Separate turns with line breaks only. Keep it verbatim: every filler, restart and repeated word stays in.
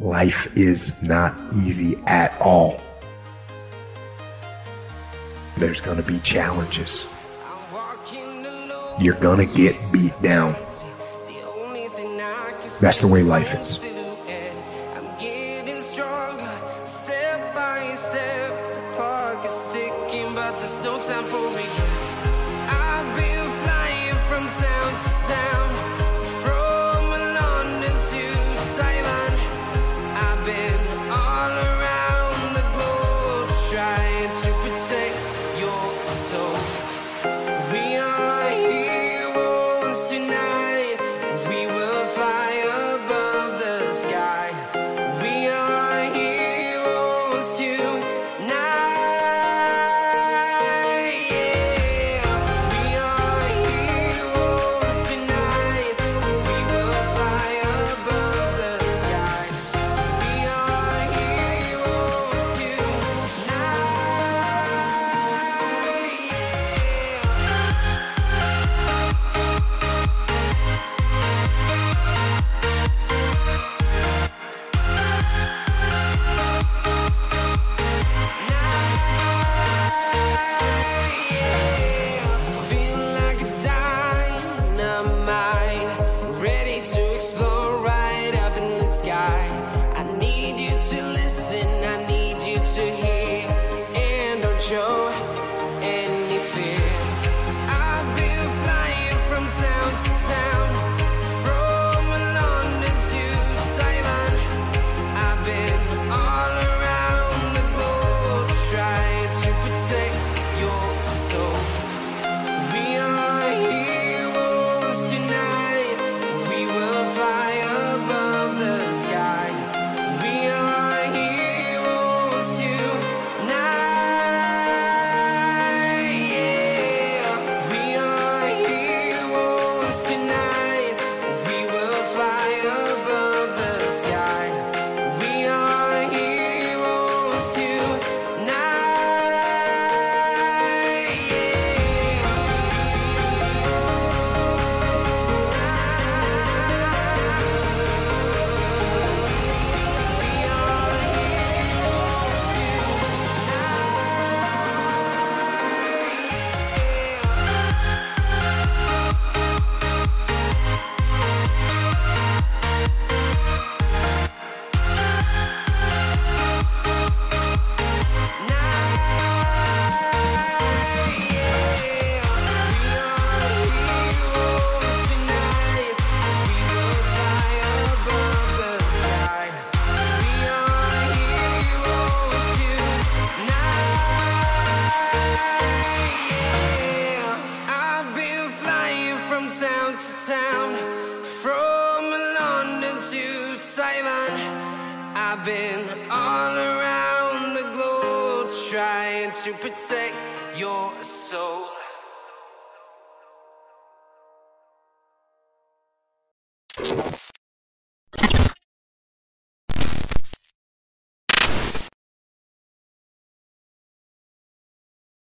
Life is not easy at all. There's gonna be challenges. You're gonna get beat down. That's the way life is.
I'm getting stronger, step by step. The clock is ticking, but there's no time for regrets. I've been flying from town to town, from London to Taiwan. I've been all around the globe trying to protect your soul. We are heroes tonight. We will fly above the sky. We are heroes tonight. Yeah. We are heroes tonight. We will fly above the sky. We are heroes tonight. Feel like a dynamite, ready to explode right up in the sky. I need you to listen, I need you to hear, and don't show any fear. I've been flying from town to town, from London to Taiwan. I've been all around the globe trying to protect your soul. We are heroes tonight. We will fly above the sky. We are heroes tonight. Yeah. We are heroes tonight. We will fly above the sky. We are heroes tonight. Town to town, from London to Taiwan. I've been all around the globe trying to protect your soul.